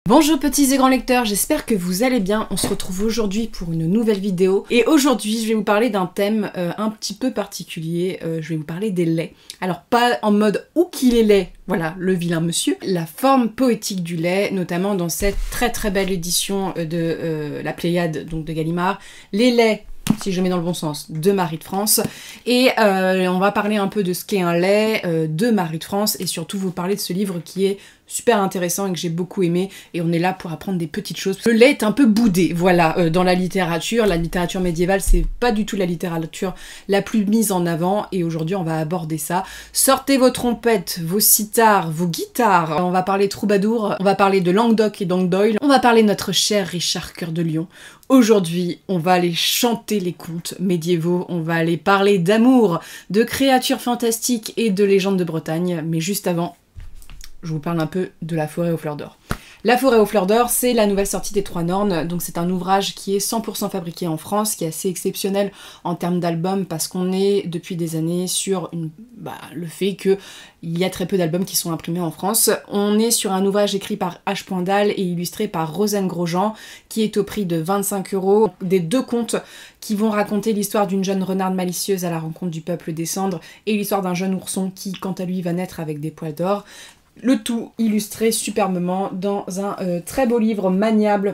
Bonjour petits et grands lecteurs, j'espère que vous allez bien. On se retrouve aujourd'hui pour une nouvelle vidéo. Et aujourd'hui, je vais vous parler d'un thème un petit peu particulier. Je vais vous parler des laits. Alors pas en mode « ou qu'il est laid », voilà, le vilain monsieur. La forme poétique du lait, notamment dans cette très très belle édition de la Pléiade, donc de Gallimard. Les laits, si je mets dans le bon sens, de Marie de France. Et on va parler un peu de ce qu'est un lait de Marie de France et surtout vous parler de ce livre qui est super intéressant et que j'ai beaucoup aimé, et on est là pour apprendre des petites choses. Le lait est un peu boudé, voilà, dans la littérature médiévale, c'est pas du tout la littérature la plus mise en avant, et aujourd'hui on va aborder ça. Sortez vos trompettes, vos sitars, vos guitares, on va parler troubadour, on va parler de Languedoc et d'Andoyle, on va parler de notre cher Richard Cœur de Lion. Aujourd'hui, on va aller chanter les contes médiévaux, on va aller parler d'amour, de créatures fantastiques et de légendes de Bretagne, mais juste avant, je vous parle un peu de La forêt aux fleurs d'or. La forêt aux fleurs d'or, c'est la nouvelle sortie des Trois Nornes, donc c'est un ouvrage qui est 100% fabriqué en France, qui est assez exceptionnel en termes d'albums, parce qu'on est depuis des années sur le fait qu'il y a très peu d'albums qui sont imprimés en France. On est sur un ouvrage écrit par H. Poindal et illustré par Rosane Grosjean, qui est au prix de 25 €, des deux contes qui vont raconter l'histoire d'une jeune renarde malicieuse à la rencontre du peuple des cendres, et l'histoire d'un jeune ourson qui, quant à lui, va naître avec des poils d'or. Le tout illustré superbement dans un très beau livre maniable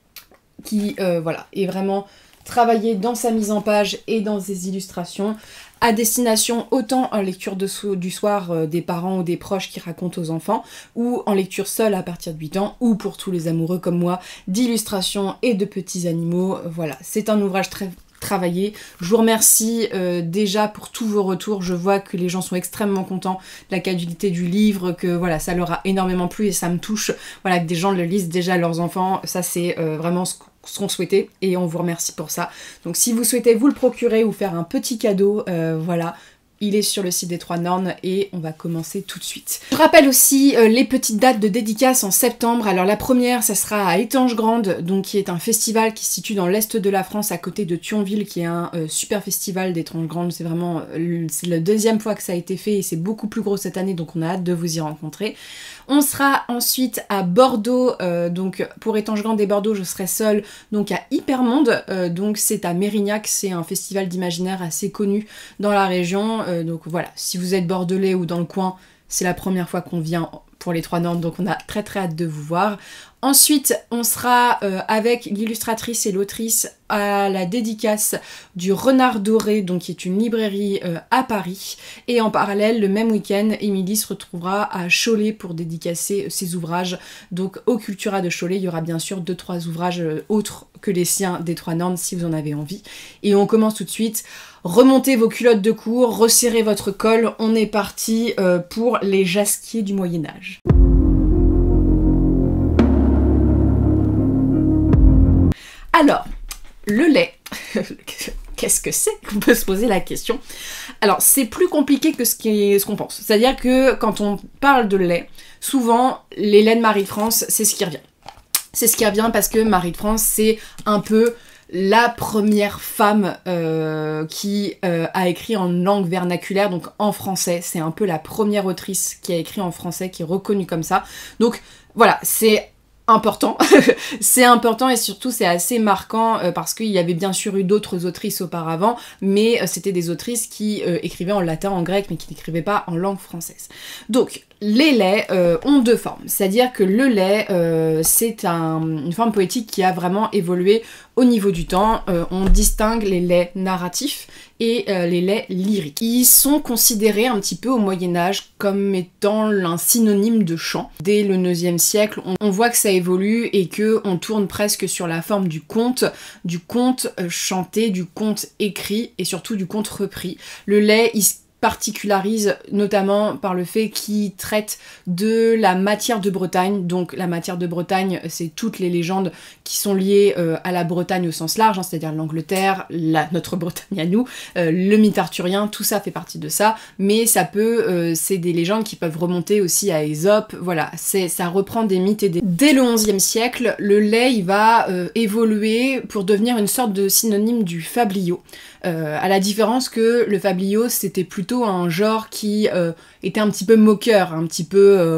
qui est vraiment travaillé dans sa mise en page et dans ses illustrations, à destination autant en lecture du soir des parents ou des proches qui racontent aux enfants, ou en lecture seule à partir de 8 ans, ou pour tous les amoureux comme moi d'illustrations et de petits animaux. Voilà, c'est un ouvrage très travailler. Je vous remercie déjà pour tous vos retours. Je vois que les gens sont extrêmement contents de la qualité du livre, que voilà, ça leur a énormément plu et ça me touche. Voilà, que des gens le lisent déjà à leurs enfants. Ça, c'est vraiment ce qu'on souhaitait et on vous remercie pour ça. Donc si vous souhaitez vous le procurer ou faire un petit cadeau, voilà, il est sur le site des Trois Nornes et on va commencer tout de suite. Je rappelle aussi les petites dates de dédicaces en septembre. Alors la première, ça sera à Étanges-Grande, donc qui est un festival qui se situe dans l'est de la France, à côté de Thionville, qui est un super festival d'Étanges-Grande. C'est vraiment c'est la deuxième fois que ça a été fait et c'est beaucoup plus gros cette année, donc on a hâte de vous y rencontrer. On sera ensuite à Bordeaux, donc pour Étanges-Grande et Bordeaux, je serai seule, donc à Hypermonde, donc c'est à Mérignac, c'est un festival d'imaginaire assez connu dans la région. Donc voilà, si vous êtes bordelais ou dans le coin, c'est la première fois qu'on vient pour les Trois Nornes, donc on a très très hâte de vous voir. Ensuite, on sera avec l'illustratrice et l'autrice à la dédicace du Renard Doré, donc qui est une librairie à Paris. Et en parallèle, le même week-end, Émilie se retrouvera à Cholet pour dédicacer ses ouvrages. Donc au Cultura de Cholet, il y aura bien sûr 2-3 ouvrages autres que les siens des Trois Nornes si vous en avez envie. Et on commence tout de suite. Remontez vos culottes de cour, resserrez votre col, on est parti pour les jasquiers du Moyen-Âge. Alors, le lait, qu'est-ce que c'est? On peut se poser la question. Alors, c'est plus compliqué que ce qu'on pense. C'est-à-dire que quand on parle de lait, souvent, les laits de Marie de France, c'est ce qui revient. C'est ce qui revient parce que Marie de France, c'est un peu la première femme qui a écrit en langue vernaculaire, donc en français. C'est un peu la première autrice qui a écrit en français, qui est reconnue comme ça. Donc voilà, c'est important, c'est important et surtout c'est assez marquant parce qu'il y avait bien sûr eu d'autres autrices auparavant, mais c'était des autrices qui écrivaient en latin, en grec, mais qui n'écrivaient pas en langue française. Donc les laits ont deux formes, c'est-à-dire que le lait c'est une forme poétique qui a vraiment évolué au niveau du temps. On distingue les laits narratifs et les laits lyriques. Ils sont considérés un petit peu au Moyen-Âge comme étant un synonyme de chant. Dès le 9e siècle, on voit que ça évolue et qu'on tourne presque sur la forme du conte chanté, du conte écrit et surtout du conte repris. Le lait, il particularise notamment par le fait qu'il traite de la matière de Bretagne. Donc la matière de Bretagne, c'est toutes les légendes qui sont liées à la Bretagne au sens large, hein, c'est-à-dire l'Angleterre, notre Bretagne à nous, le mythe arthurien, tout ça fait partie de ça, mais ça peut, c'est des légendes qui peuvent remonter aussi à Ésope, voilà, ça reprend des mythes et des... Dès le 11e siècle, le lait, il va évoluer pour devenir une sorte de synonyme du fabliau. À la différence que le fabliau, c'était plutôt un genre qui était un petit peu moqueur, un petit peu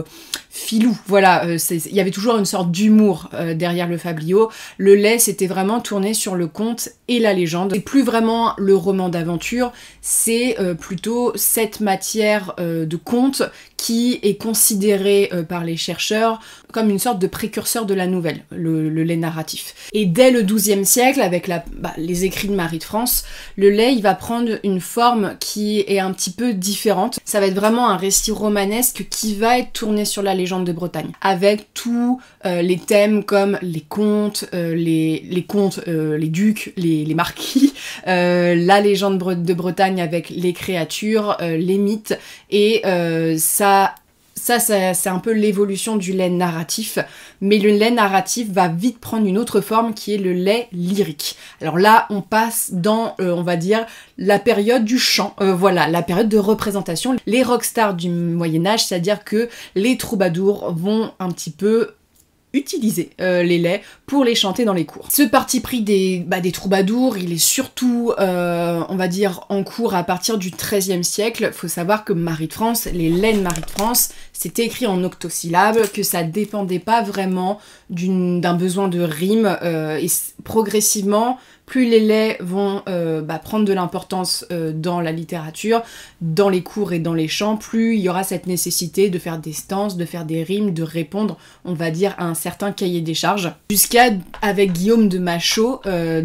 filou. Voilà, il y avait toujours une sorte d'humour derrière le fabliau. Le lait, c'était vraiment tourné sur le conte et la légende. C'est plus vraiment le roman d'aventure, c'est plutôt cette matière de conte qui est considérée par les chercheurs comme une sorte de précurseur de la nouvelle, le lait narratif. Et dès le XIIe siècle, avec les écrits de Marie de France, le lait il va prendre une forme qui est un petit peu différente. Ça va être vraiment un récit romanesque qui va être tourné sur la légende de Bretagne, avec tous les thèmes comme les contes, les contes, les ducs, les marquis, la légende de Bretagne avec les créatures, les mythes, et ça c'est un peu l'évolution du lait narratif, mais le lait narratif va vite prendre une autre forme qui est le lait lyrique. Alors là, on passe dans, on va dire, la période du chant, voilà, la période de représentation. Les rockstars du Moyen-Âge, c'est-à-dire que les troubadours vont un petit peu utiliser les laits pour les chanter dans les cours. Ce parti pris des troubadours, il est surtout, on va dire, en cours à partir du XIIIe siècle. Faut savoir que Marie de France, les laits de Marie de France, c'était écrit en octosyllabes, que ça dépendait pas vraiment d'un besoin de rime, et progressivement, plus les laits vont prendre de l'importance dans la littérature, dans les cours et dans les chants, plus il y aura cette nécessité de faire des stances, de faire des rimes, de répondre, on va dire, à un certain cahier des charges, jusqu'à, avec Guillaume de Machaut,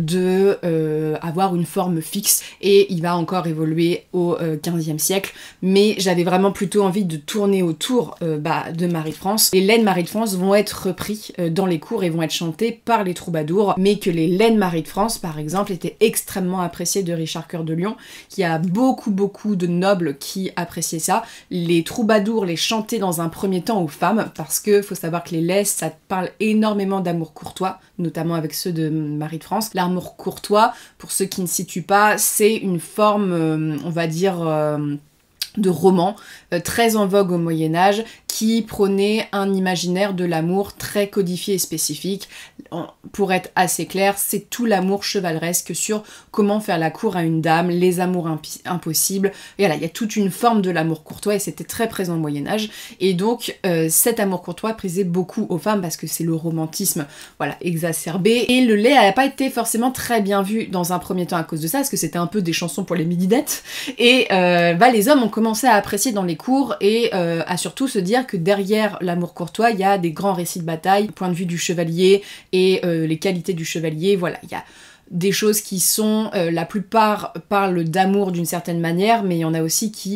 avoir une forme fixe, et il va encore évoluer au XVe siècle, mais j'avais vraiment plutôt envie de tourner autour de Marie de France. Les laits de Marie de France vont être repris dans les cours et vont être chantés par les troubadours, mais que les laits de Marie de France, par exemple, étaient extrêmement appréciés de Richard Cœur de Lion, qui a beaucoup de nobles qui appréciaient ça. Les troubadours les chantaient dans un premier temps aux femmes, parce que faut savoir que les laits, ça parle énormément d'amour courtois, notamment avec ceux de Marie de France. L'amour courtois, pour ceux qui ne situent pas, c'est une forme, on va dire, de roman, très en vogue au Moyen-Âge, qui prônait un imaginaire de l'amour très codifié et spécifique. Pour être assez clair, c'est tout l'amour chevaleresque sur comment faire la cour à une dame, les amours impossibles. Et voilà, il y a toute une forme de l'amour courtois, et c'était très présent au Moyen-Âge. Et donc, cet amour courtois plaisait beaucoup aux femmes, parce que c'est le romantisme, voilà, exacerbé. Et le lait n'a pas été forcément très bien vu dans un premier temps à cause de ça, parce que c'était un peu des chansons pour les midinettes. Et les hommes ont commencé à apprécier dans les cours, et à surtout se dire que derrière l'amour courtois, il y a des grands récits de bataille, point de vue du chevalier et les qualités du chevalier. Voilà, il y a des choses qui sont, la plupart parlent d'amour d'une certaine manière, mais il y en a aussi qui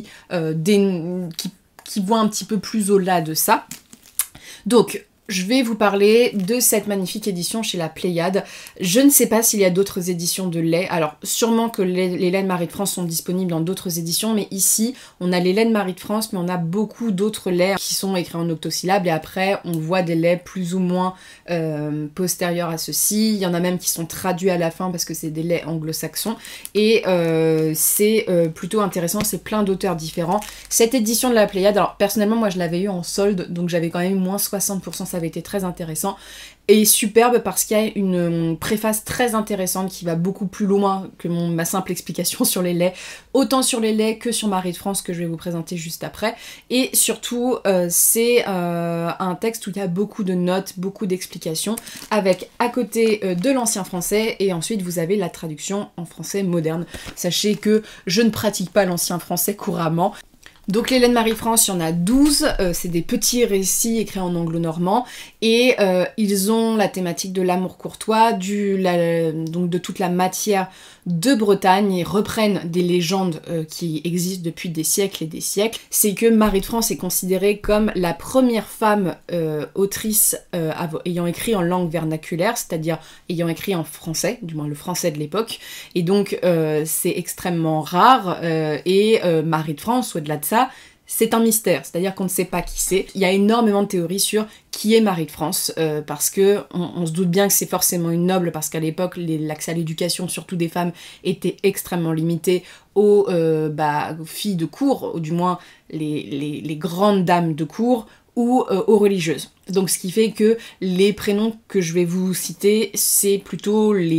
vont un petit peu plus au-delà de ça. Donc, je vais vous parler de cette magnifique édition chez la Pléiade. Je ne sais pas s'il y a d'autres éditions de lait. Alors, sûrement que les laits de Marie de France sont disponibles dans d'autres éditions, mais ici, on a les laits de Marie de France, mais on a beaucoup d'autres laits qui sont écrits en octosyllabes, et après, on voit des laits plus ou moins postérieurs à ceux-ci. Il y en a même qui sont traduits à la fin, parce que c'est des laits anglo-saxons, et c'est plutôt intéressant, c'est plein d'auteurs différents. Cette édition de la Pléiade, alors personnellement, moi je l'avais eu en solde, donc j'avais quand même moins 60%, ça avait été très intéressant, et superbe parce qu'il y a une préface très intéressante qui va beaucoup plus loin que ma simple explication sur les laits, autant sur les laits que sur Marie de France, que je vais vous présenter juste après. Et surtout, c'est un texte où il y a beaucoup de notes, beaucoup d'explications, avec à côté de l'ancien français, et ensuite vous avez la traduction en français moderne. Sachez que je ne pratique pas l'ancien français couramment. Donc les laits de Marie France, il y en a 12, c'est des petits récits écrits en anglo-normand, et ils ont la thématique de l'amour courtois, donc de toute la matière de Bretagne, et reprennent des légendes qui existent depuis des siècles et des siècles. C'est que Marie de France est considérée comme la première femme autrice ayant écrit en langue vernaculaire, c'est-à-dire ayant écrit en français, du moins le français de l'époque, et donc c'est extrêmement rare, et Marie de France, au-delà de ça, c'est un mystère, c'est-à-dire qu'on ne sait pas qui c'est. Il y a énormément de théories sur qui est Marie de France, parce que on se doute bien que c'est forcément une noble, parce qu'à l'époque, l'accès à l'éducation, surtout des femmes, était extrêmement limité aux filles de cour, ou du moins les grandes dames de cour, ou aux religieuses. Donc ce qui fait que les prénoms que je vais vous citer, c'est plutôt les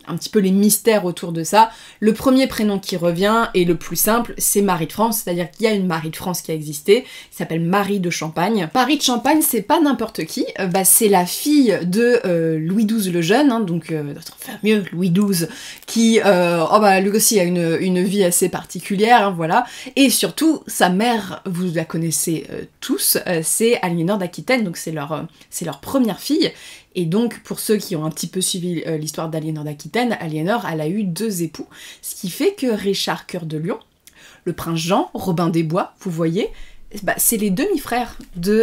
un petit peu les mystères autour de ça. Le premier prénom qui revient, et le plus simple, c'est Marie de France, c'est-à-dire qu'il y a une Marie de France qui a existé, qui s'appelle Marie de Champagne. Marie de Champagne, c'est pas n'importe qui, c'est la fille de Louis XII le Jeune, hein, donc notre fameux Louis XII, qui, lui aussi a une vie assez particulière, hein, voilà. Et surtout, sa mère, vous la connaissez tous, c'est Aliénor d'Aquitaine, donc c'est leur première fille. Et donc, pour ceux qui ont un petit peu suivi l'histoire d'Aliénor d'Aquitaine, Aliénor, elle a eu 2 époux, ce qui fait que Richard Cœur de Lion, le prince Jean, Robin des Bois, vous voyez, c'est les demi-frères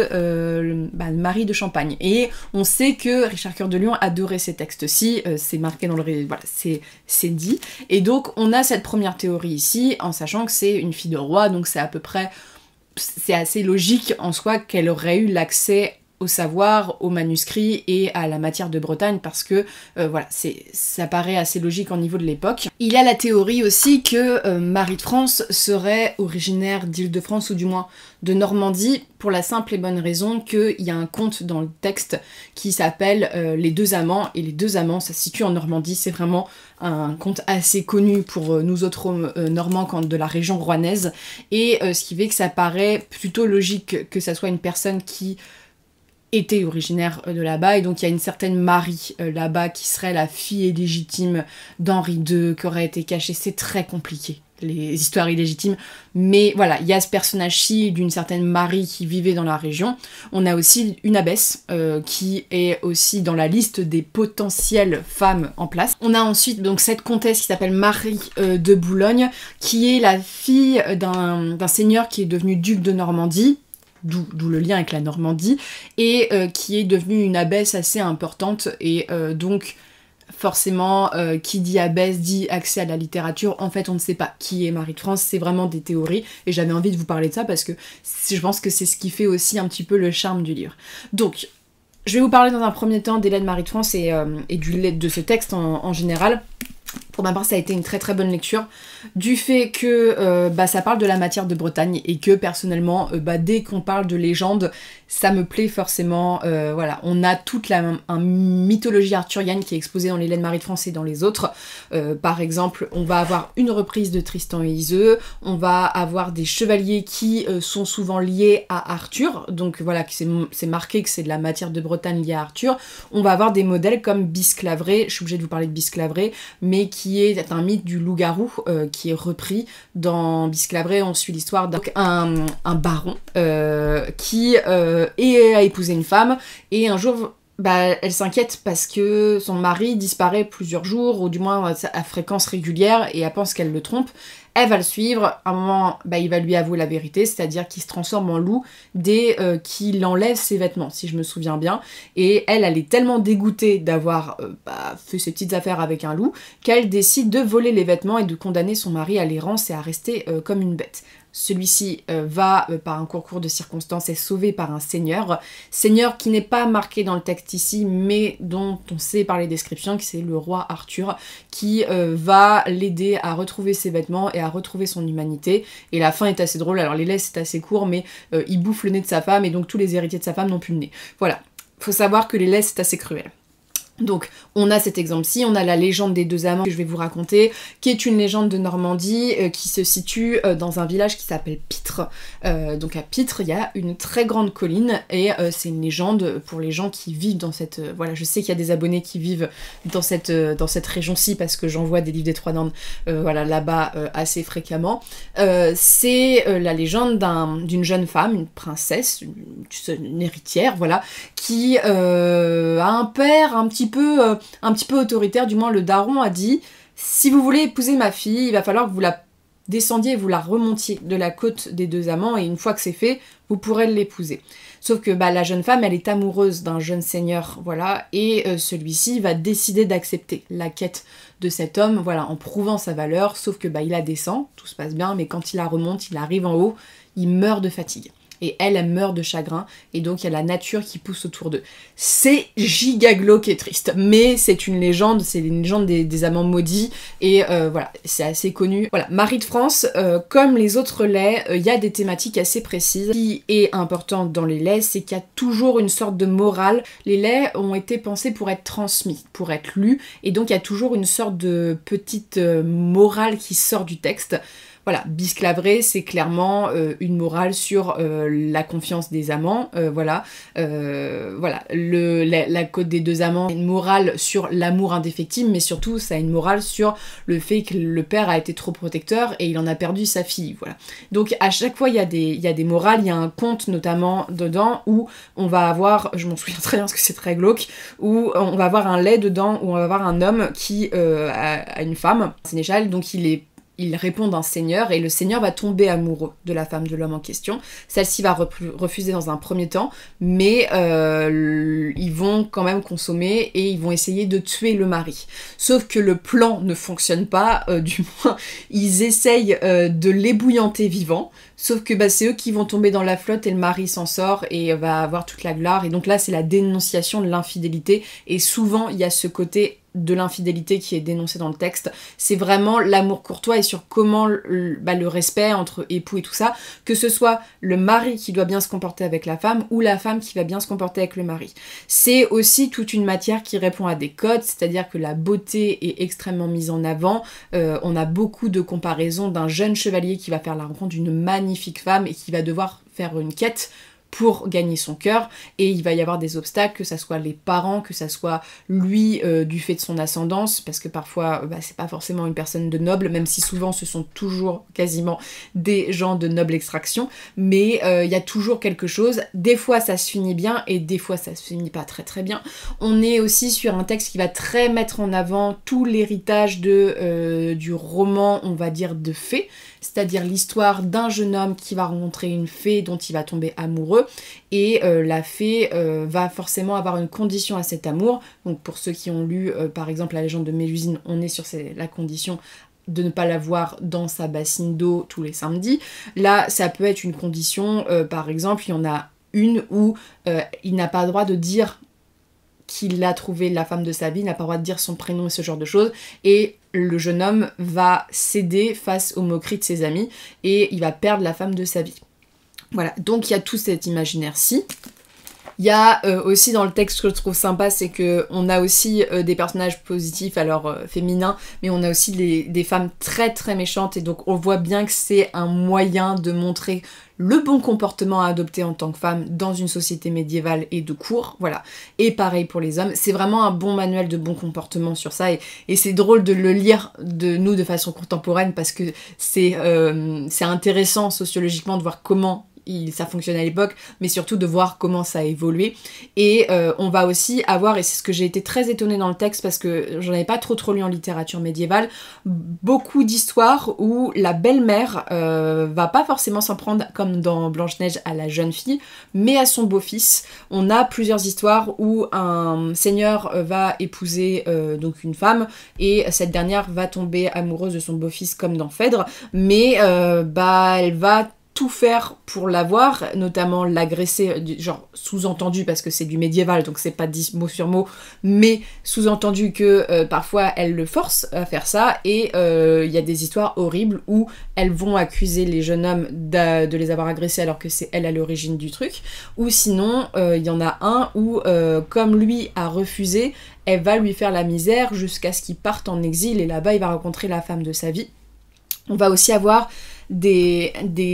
de Marie de Champagne. Et on sait que Richard Cœur de Lion adorait ces textes-ci, c'est marqué dans le... Voilà, c'est dit. Et donc, on a cette première théorie ici, en sachant que c'est une fille de roi, donc c'est à peu près... C'est assez logique en soi qu'elle aurait eu l'accès au savoir, aux manuscrits et à la matière de Bretagne parce que ça paraît assez logique au niveau de l'époque. Il y a la théorie aussi que Marie de France serait originaire d'Île-de-France ou du moins de Normandie pour la simple et bonne raison qu'il y a un conte dans le texte qui s'appelle Les Deux Amants, et Les Deux Amants ça se situe en Normandie, c'est vraiment un conte assez connu pour nous autres Normands de la région rouennaise, et ce qui fait que ça paraît plutôt logique que ça soit une personne qui était originaire de là-bas, et donc il y a une certaine Marie là-bas qui serait la fille illégitime d'Henri II, qui aurait été cachée. C'est très compliqué, les histoires illégitimes, mais voilà, il y a ce personnage-ci d'une certaine Marie qui vivait dans la région. On a aussi une abbesse qui est aussi dans la liste des potentielles femmes en place. On a ensuite donc cette comtesse qui s'appelle Marie de Boulogne, qui est la fille d'un seigneur qui est devenu duc de Normandie, d'où le lien avec la Normandie, et qui est devenue une abbesse assez importante, et donc forcément, qui dit abbesse dit accès à la littérature. En fait, on ne sait pas qui est Marie de France, c'est vraiment des théories, et j'avais envie de vous parler de ça parce que je pense que c'est ce qui fait aussi un petit peu le charme du livre. Donc, je vais vous parler dans un premier temps des laits de Marie de France et de ce texte en général. Pour ma part, ça a été une très très bonne lecture, du fait que ça parle de la matière de Bretagne, et que personnellement, dès qu'on parle de légende, ça me plaît forcément. Voilà, on a toute une mythologie arthurienne qui est exposée dans les Laits de Marie de France et dans les autres. Par exemple, on va avoir une reprise de Tristan et Iseult, on va avoir des chevaliers qui sont souvent liés à Arthur, donc voilà, c'est marqué que c'est de la matière de Bretagne liée à Arthur. On va avoir des modèles comme Bisclaveret, je suis obligée de vous parler de Bisclaveret, mais qui est un mythe du loup-garou qui est repris dans Bisclaveret. On suit l'histoire d'un baron qui a épousé une femme, et un jour elle s'inquiète parce que son mari disparaît plusieurs jours, ou du moins à fréquence régulière, et elle pense qu'elle le trompe. Elle va le suivre, à un moment, il va lui avouer la vérité, c'est-à-dire qu'il se transforme en loup dès qu'il enlève ses vêtements, si je me souviens bien. Et elle est tellement dégoûtée d'avoir fait ses petites affaires avec un loup, qu'elle décide de voler les vêtements et de condamner son mari à l'errance et à rester comme une bête. Celui-ci va, par un concours de circonstances, est sauvé par un seigneur qui n'est pas marqué dans le texte ici, mais dont on sait par les descriptions que c'est le roi Arthur, qui va l'aider à retrouver ses vêtements et à retrouver son humanité. Et la fin est assez drôle, alors les laits c'est assez court, mais il bouffe le nez de sa femme, et donc tous les héritiers de sa femme n'ont plus le nez. Voilà, faut savoir que les laits c'est assez cruel. Donc on a cet exemple-ci, on a la légende des deux amants que je vais vous raconter, qui est une légende de Normandie qui se situe dans un village qui s'appelle Pitre. Donc à Pitre, il y a une très grande colline, et c'est une légende pour les gens qui vivent dans cette... voilà, je sais qu'il y a des abonnés qui vivent dans cette région-ci, parce que j'envoie des livres des Trois Landes là-bas assez fréquemment. C'est la légende d'une jeune femme, une princesse, une héritière, voilà, qui a un père un petit peu autoritaire, du moins le daron a dit: si vous voulez épouser ma fille, il va falloir que vous la descendiez et vous la remontiez de la côte des deux amants, et une fois que c'est fait, vous pourrez l'épouser. Sauf que la jeune femme, elle est amoureuse d'un jeune seigneur, voilà, et celui-ci va décider d'accepter la quête de cet homme, voilà, en prouvant sa valeur, sauf que il la descend, tout se passe bien, mais quand il la remonte, il arrive en haut, il meurt de fatigue. et elle meurt de chagrin, et donc il y a la nature qui pousse autour d'eux. C'est giga glauque et triste, mais c'est une légende des amants maudits, et voilà, c'est assez connu. Voilà, Marie de France, comme les autres laits, il y a des thématiques assez précises. Ce qui est important dans les laits, c'est qu'il y a toujours une sorte de morale. Les laits ont été pensés pour être transmis, pour être lus, et donc il y a toujours une sorte de petite morale qui sort du texte. Voilà, Bisclavré, c'est clairement une morale sur la confiance des amants, voilà. La Côte des deux amants, une morale sur l'amour indéfectible, mais surtout ça a une morale sur le fait que le père a été trop protecteur et il en a perdu sa fille, voilà. Donc à chaque fois il y a des morales, il y a un conte notamment dedans où on va avoir, je m'en souviens très bien parce que c'est très glauque, où on va avoir un lait dedans, où on va avoir un homme qui a une femme, un sénéchal, donc il répond d'un seigneur et le seigneur va tomber amoureux de la femme de l'homme en question. Celle-ci va refuser dans un premier temps, mais ils vont quand même consommer et ils vont essayer de tuer le mari. Sauf que le plan ne fonctionne pas, du moins ils essayent de l'ébouillanter vivant, sauf que c'est eux qui vont tomber dans la flotte et le mari s'en sort et va avoir toute la gloire. Et donc là c'est la dénonciation de l'infidélité et souvent il y a ce côté de l'infidélité qui est dénoncé dans le texte. C'est vraiment l'amour courtois et sur comment le respect entre époux et tout ça, que ce soit le mari qui doit bien se comporter avec la femme ou la femme qui va bien se comporter avec le mari. C'est aussi toute une matière qui répond à des codes, c'est-à-dire que la beauté est extrêmement mise en avant. On a beaucoup de comparaisons d'un jeune chevalier qui va faire la rencontre d'une magnifique femme et qui va devoir faire une quête pour gagner son cœur, et il va y avoir des obstacles, que ça soit les parents, que ça soit lui du fait de son ascendance, parce que parfois c'est pas forcément une personne de noble, même si souvent ce sont toujours quasiment des gens de noble extraction, mais il y a toujours quelque chose. Des fois ça se finit bien et des fois ça se finit pas très très bien. On est aussi sur un texte qui va très mettre en avant tout l'héritage du roman, on va dire, de fées, c'est-à-dire l'histoire d'un jeune homme qui va rencontrer une fée dont il va tomber amoureux, et la fée va forcément avoir une condition à cet amour. Donc pour ceux qui ont lu par exemple la légende de Mélusine, on est sur la condition de ne pas la voir dans sa bassine d'eau tous les samedis. Là ça peut être une condition, par exemple il y en a une où il n'a pas le droit de dire qu'il a trouvé la femme de sa vie, il n'a pas le droit de dire son prénom et ce genre de choses, et le jeune homme va céder face aux moqueries de ses amis, et il va perdre la femme de sa vie. Voilà, donc il y a tout cet imaginaire-ci. Il y a aussi dans le texte, ce que je trouve sympa, c'est qu'on a aussi des personnages positifs, alors féminins, mais on a aussi des femmes très très méchantes, et donc on voit bien que c'est un moyen de montrer le bon comportement à adopter en tant que femme dans une société médiévale et de cour, voilà. Et pareil pour les hommes, c'est vraiment un bon manuel de bon comportement sur ça, et c'est drôle de le lire de façon contemporaine, parce que c'est intéressant sociologiquement de voir comment ça fonctionnait à l'époque, mais surtout de voir comment ça a évolué. Et on va aussi avoir, et c'est ce que j'ai été très étonnée dans le texte parce que j'en avais pas trop lu en littérature médiévale, beaucoup d'histoires où la belle-mère va pas forcément s'en prendre comme dans Blanche-Neige à la jeune fille, mais à son beau-fils. On a plusieurs histoires où un seigneur va épouser donc une femme, et cette dernière va tomber amoureuse de son beau-fils comme dans Phèdre, mais elle va tout faire pour l'avoir, notamment l'agresser, genre sous-entendu, parce que c'est du médiéval, donc c'est pas dit mot sur mot, mais sous-entendu que parfois elle le force à faire ça, et il y a des histoires horribles où elles vont accuser les jeunes hommes de les avoir agressés alors que c'est elle à l'origine du truc, ou sinon il y en a un où comme lui a refusé, elle va lui faire la misère jusqu'à ce qu'il parte en exil, et là-bas il va rencontrer la femme de sa vie. On va aussi avoir des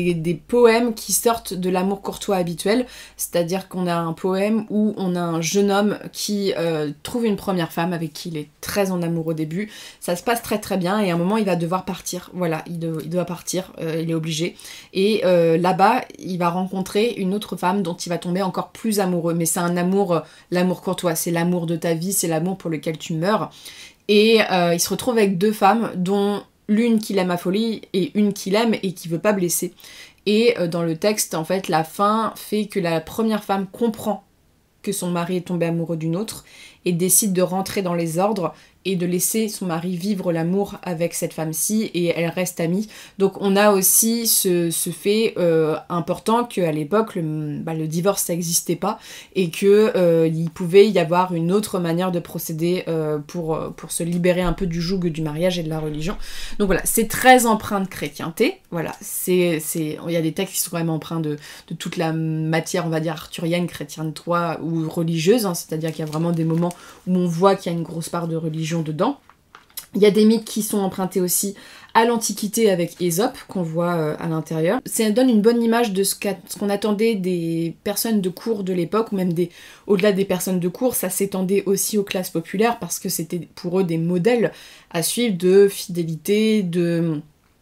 poèmes qui sortent de l'amour courtois habituel, c'est-à-dire qu'on a un poème où on a un jeune homme qui trouve une première femme avec qui il est très en amour au début, ça se passe très très bien, et à un moment il va devoir partir, voilà, il doit partir, il est obligé, et là-bas il va rencontrer une autre femme dont il va tomber encore plus amoureux, mais c'est un amour, l'amour courtois, c'est l'amour de ta vie, c'est l'amour pour lequel tu meurs, et il se retrouve avec deux femmes dont l'une qu'il aime à folie et une qu'il aime et qui veut pas blesser. Et dans le texte, en fait, la fin fait que la première femme comprend que son mari est tombé amoureux d'une autre et décide de rentrer dans les ordres et de laisser son mari vivre l'amour avec cette femme-ci et elle reste amie. Donc on a aussi ce fait important qu'à l'époque le divorce ça n'existait pas et que il pouvait y avoir une autre manière de procéder pour se libérer un peu du joug du mariage et de la religion. Donc voilà, c'est très empreint de chrétienté, voilà, il y a des textes qui sont vraiment empreints de toute la matière, on va dire, arthurienne, chrétienne ou religieuse, hein, c'est-à-dire qu'il y a vraiment des moments où on voit qu'il y a une grosse part de religion dedans. Il y a des mythes qui sont empruntés aussi à l'Antiquité avec Ésope, qu'on voit à l'intérieur. Ça donne une bonne image de ce qu'on attendait des personnes de cour de l'époque, ou même au-delà des personnes de cour, ça s'étendait aussi aux classes populaires, parce que c'était pour eux des modèles à suivre de fidélité, de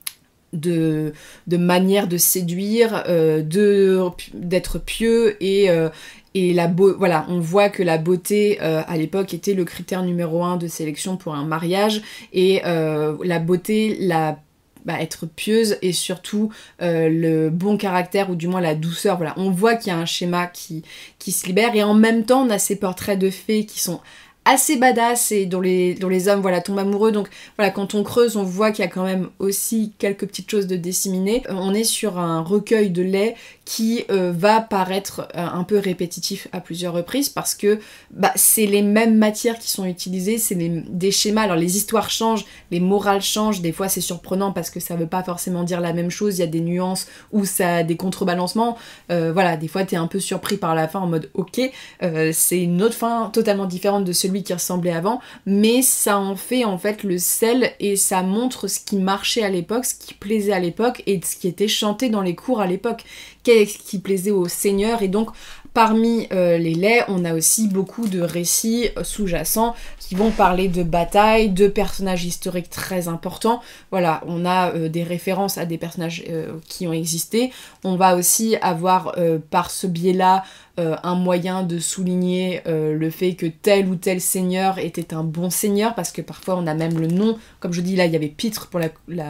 manière de séduire, d'être pieux et voilà, on voit que la beauté à l'époque était le critère numéro 1 de sélection pour un mariage et la beauté, être pieuse et surtout le bon caractère ou du moins la douceur. Voilà, on voit qu'il y a un schéma qui se libère et en même temps on a ces portraits de fées qui sont assez badass et dont les hommes voilà, tombent amoureux. Donc voilà, quand on creuse, on voit qu'il y a quand même aussi quelques petites choses de disséminées. On est sur un recueil de laits qui va paraître un peu répétitif à plusieurs reprises parce que c'est les mêmes matières qui sont utilisées, c'est des schémas. Alors les histoires changent, les morales changent, des fois c'est surprenant parce que ça veut pas forcément dire la même chose, il y a des nuances ou ça a des contrebalancements. Voilà, des fois t'es un peu surpris par la fin en mode ok, c'est une autre fin totalement différente de celui qui ressemblait avant, mais ça en fait en fait le sel et ça montre ce qui marchait à l'époque, ce qui plaisait à l'époque et ce qui était chanté dans les cours à l'époque, qu'est-ce qui plaisait aux seigneurs. Et donc parmi les laits, on a aussi beaucoup de récits sous-jacents qui vont parler de batailles, de personnages historiques très importants. Voilà, on a des références à des personnages qui ont existé. On va aussi avoir par ce biais-là un moyen de souligner le fait que tel ou tel seigneur était un bon seigneur, parce que parfois on a même le nom, comme je dis là il y avait Pitre pour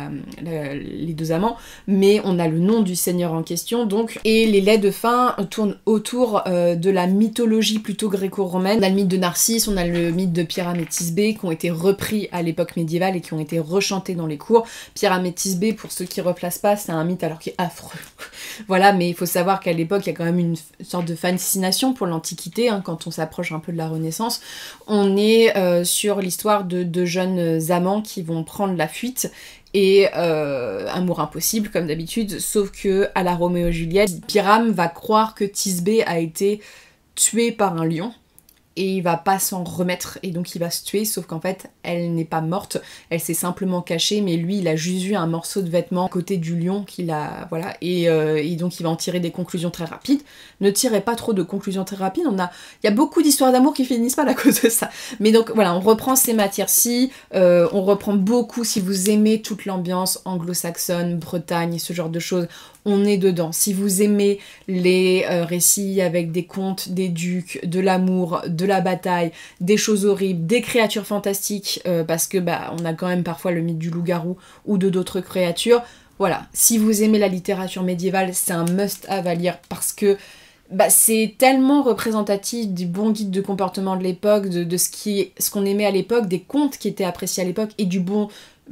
les deux amants, mais on a le nom du seigneur en question donc. Et les laits de fin tournent autour de la mythologie plutôt gréco-romaine. On a le mythe de Narcisse, on a le mythe de Pyraméthys-B qui ont été repris à l'époque médiévale et qui ont été rechantés dans les cours. Pyraméthys-B, pour ceux qui replacent pas, c'est un mythe alors qui est affreux. Voilà, mais il faut savoir qu'à l'époque il y a quand même une sorte de fascination pour l'Antiquité, hein, quand on s'approche un peu de la Renaissance. On est sur l'histoire de jeunes amants qui vont prendre la fuite et amour impossible comme d'habitude, sauf que à la Roméo et Juliette, Pyrame va croire que Thisbé a été tué par un lion et il va pas s'en remettre et donc il va se tuer, sauf qu'en fait elle n'est pas morte, elle s'est simplement cachée, mais lui il a juste vu un morceau de vêtement à côté du lion qu'il a, voilà, et donc il va en tirer des conclusions très rapides. Ne tirez pas trop de conclusions très rapides, il y a beaucoup d'histoires d'amour qui finissent pas à cause de ça. Mais donc voilà, on reprend ces matières-ci, on reprend beaucoup, si vous aimez toute l'ambiance anglo-saxonne, Bretagne, ce genre de choses, on est dedans. Si vous aimez les récits avec des contes, des ducs, de l'amour, de la bataille, des choses horribles, des créatures fantastiques, parce que on a quand même parfois le mythe du loup-garou ou de d'autres créatures. Voilà, si vous aimez la littérature médiévale, c'est un must-have à lire parce que c'est tellement représentatif du bon guide de comportement de l'époque, de ce qu'on aimait à l'époque, des contes qui étaient appréciés à l'époque et du bon...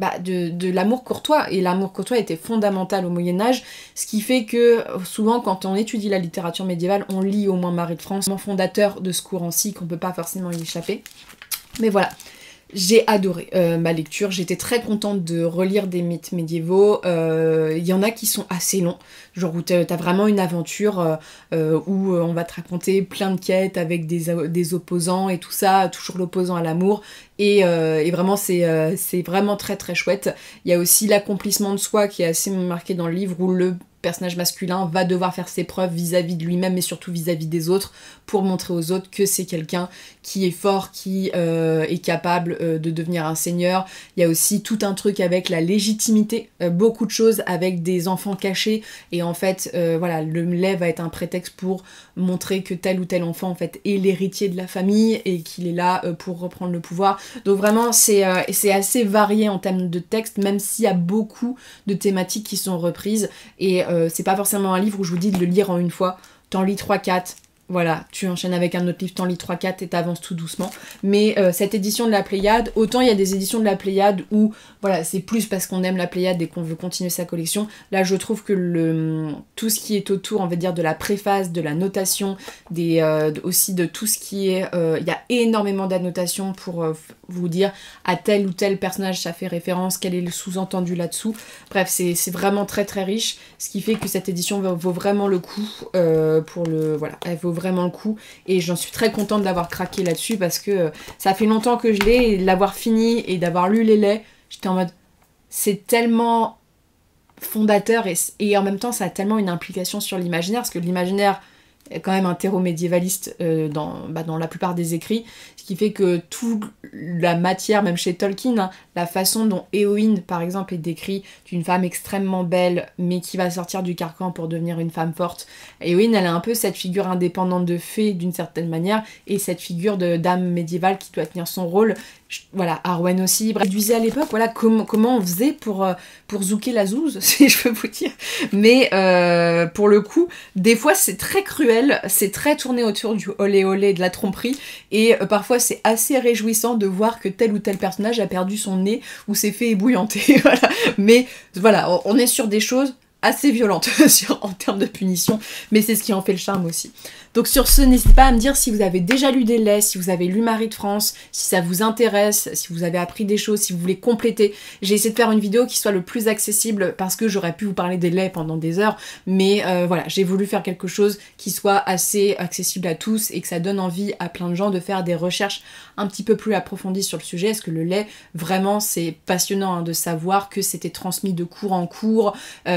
de l'amour courtois, et l'amour courtois était fondamental au Moyen-Âge, ce qui fait que souvent quand on étudie la littérature médiévale, on lit au moins Marie de France, fondateur de ce courant-ci, qu'on peut pas forcément y échapper. Mais voilà, j'ai adoré ma lecture, j'étais très contente de relire des mythes médiévaux. Il y en a qui sont assez longs, genre où t'as vraiment une aventure où on va te raconter plein de quêtes avec des opposants et tout ça, toujours l'opposant à l'amour. Et vraiment c'est vraiment très très chouette. Il y a aussi l'accomplissement de soi qui est assez marqué dans le livre, où le personnage masculin va devoir faire ses preuves vis-à-vis de lui-même mais surtout vis-à-vis des autres pour montrer aux autres que c'est quelqu'un qui est fort, qui est capable de devenir un seigneur. Il y a aussi tout un truc avec la légitimité, beaucoup de choses avec des enfants cachés, et en fait voilà, le lait va être un prétexte pour montrer que tel ou tel enfant en fait est l'héritier de la famille et qu'il est là pour reprendre le pouvoir. Donc vraiment c'est assez varié en termes de texte, même s'il y a beaucoup de thématiques qui sont reprises, et c'est pas forcément un livre où je vous dis de le lire en une fois, t'en lis 3-4, voilà, tu enchaînes avec un autre livre, t'en lis 3-4 et t'avances tout doucement. Mais cette édition de la Pléiade, autant il y a des éditions de la Pléiade où, voilà, c'est plus parce qu'on aime la Pléiade et qu'on veut continuer sa collection. Là, je trouve que tout ce qui est autour, on va dire, de la préface, de la notation, aussi de tout ce qui est... Il y a énormément d'annotations pour vous dire à tel ou tel personnage ça fait référence, quel est le sous-entendu là-dessous. Bref, c'est vraiment très très riche, ce qui fait que cette édition vaut vraiment le coup voilà, elle vaut vraiment le coup et j'en suis très contente d'avoir craqué là-dessus parce que ça fait longtemps que je l'ai et de l'avoir fini et d'avoir lu les laits, j'étais en mode c'est tellement fondateur et en même temps ça a tellement une implication sur l'imaginaire parce que l'imaginaire est quand même un terreau médiévaliste dans la plupart des écrits, ce qui fait que toute la matière, même chez Tolkien, hein, la façon dont Éowyn par exemple est décrite d'une femme extrêmement belle mais qui va sortir du carcan pour devenir une femme forte. Éowyn elle a un peu cette figure indépendante de fée d'une certaine manière et cette figure de dame médiévale qui doit tenir son rôle. Voilà, Arwen aussi. Bref, je disais à l'époque, voilà, comment on faisait pour zouker la zouze, si je peux vous dire. Mais pour le coup, des fois c'est très cruel, c'est très tourné autour du olé olé, de la tromperie, et parfois c'est assez réjouissant de voir que tel ou tel personnage a perdu son nez ou s'est fait ébouillanter. Voilà. Mais voilà, on est sur des choses assez violentes en termes de punition, mais c'est ce qui en fait le charme aussi. Donc sur ce, n'hésitez pas à me dire si vous avez déjà lu des laits, si vous avez lu Marie de France, si ça vous intéresse, si vous avez appris des choses, si vous voulez compléter. J'ai essayé de faire une vidéo qui soit le plus accessible parce que j'aurais pu vous parler des laits pendant des heures, mais voilà, j'ai voulu faire quelque chose qui soit assez accessible à tous et que ça donne envie à plein de gens de faire des recherches un petit peu plus approfondies sur le sujet. Est-ce que le lait, vraiment, c'est passionnant hein, de savoir que c'était transmis de cours en cours,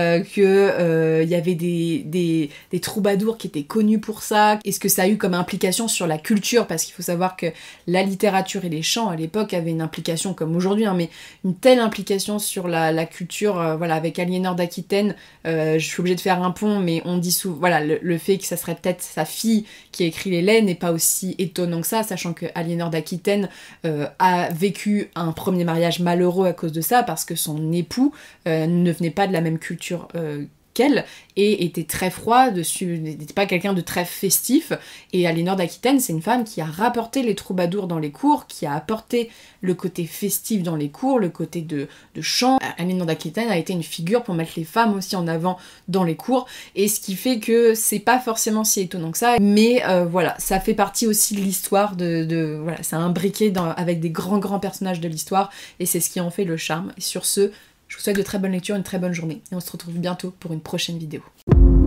qu'il y avait des troubadours qui étaient connus pour ça. Est-ce que ça a eu comme implication sur la culture, parce qu'il faut savoir que la littérature et les chants à l'époque avaient une implication comme aujourd'hui, hein, mais une telle implication sur la culture, voilà, avec Aliénor d'Aquitaine, je suis obligée de faire un pont, mais on dit souvent, voilà, le fait que ça serait peut-être sa fille qui a écrit les laits n'est pas aussi étonnant que ça, sachant que Aliénor d'Aquitaine a vécu un premier mariage malheureux à cause de ça, parce que son époux ne venait pas de la même culture qu'elle et était très froid dessus, n'était pas quelqu'un de très festif, et Aliénor d'Aquitaine c'est une femme qui a rapporté les troubadours dans les cours, qui a apporté le côté festif dans les cours, le côté de chant. Aliénor d'Aquitaine a été une figure pour mettre les femmes aussi en avant dans les cours, et ce qui fait que c'est pas forcément si étonnant que ça, mais voilà, ça fait partie aussi de l'histoire, voilà, c'est imbriqué avec des grands personnages de l'histoire, et c'est ce qui en fait le charme. Et sur ce, je vous souhaite de très bonnes lectures, une très bonne journée, et on se retrouve bientôt pour une prochaine vidéo.